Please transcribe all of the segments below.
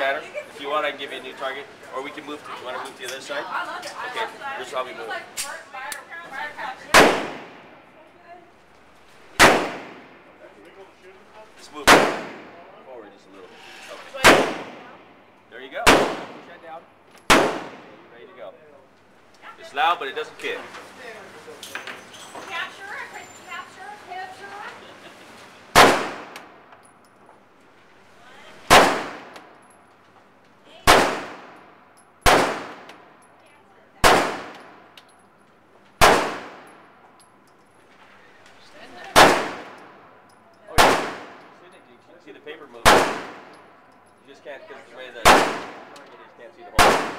slider. If you want, I can give you a new target, or we can move. You want to move to the other side? Okay, this is how we move. Just move forward just a little bit. Okay. There you go. Push that down. You're ready to go. It's loud, but it doesn't kick. See the paper moving. You just can't, because the way that you just can't see the whole.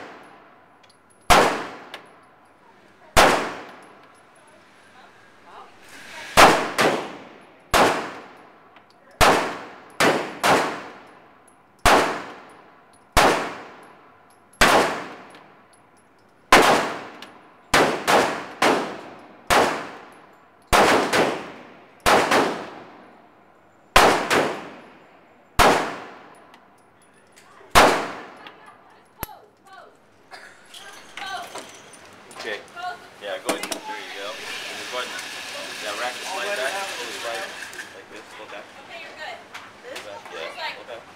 Okay. Yeah, go ahead. There you go. And then go ahead. Yeah, rack the slide back. Pull the slide like this. Pull back. Okay, you're good. Pull back. Yeah. Pull back.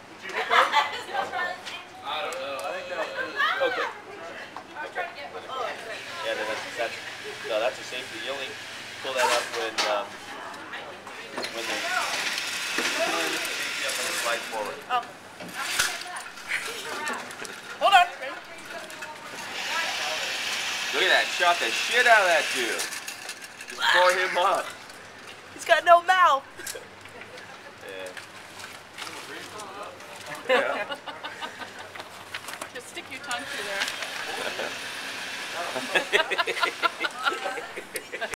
I don't know. I think that was Okay. Okay. Yeah, then that's no, that's a safety. You only pull that up when the slide forward. Oh. Hold on. Look at that! Shot the shit out of that dude. Just tore him up. He's got no mouth. Yeah. Yeah. Just stick your tongue through there.